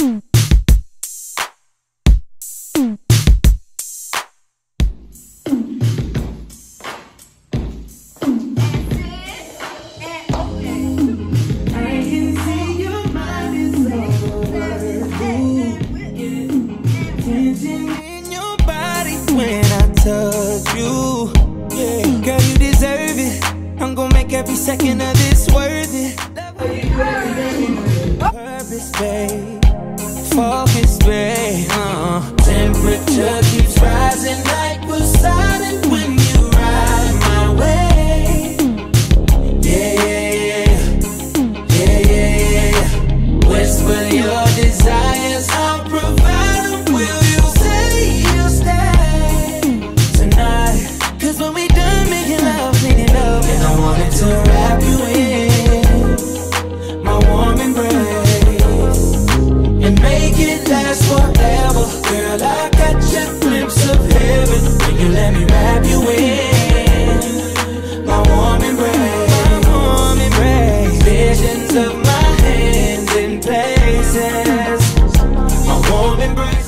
Every second of this worth it. Purpose, babe. Focus, babe. Temperature keeps rising like Poseidon when you ride my way. Yeah, yeah, yeah, yeah, yeah. Whisper your desires, I'll provide them. Will you say you'll stay tonight? 'Cause when we done making love, and I wanted to wrap you in my warm embrace and make it last forever. Girl, I got your glimpse of heaven when you let me wrap you in my warm embrace. Visions of my hands in places, my warm embrace.